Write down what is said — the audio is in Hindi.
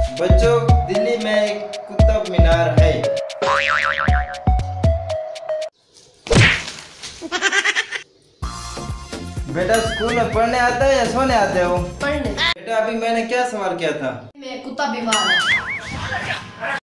बच्चों, दिल्ली में एक कुतुब मीनार है। बेटा, स्कूल में पढ़ने आता है या सोने आते हो? पढ़ने। बेटा, अभी मैंने क्या सवाल किया था? में कुत्ता बीमार है।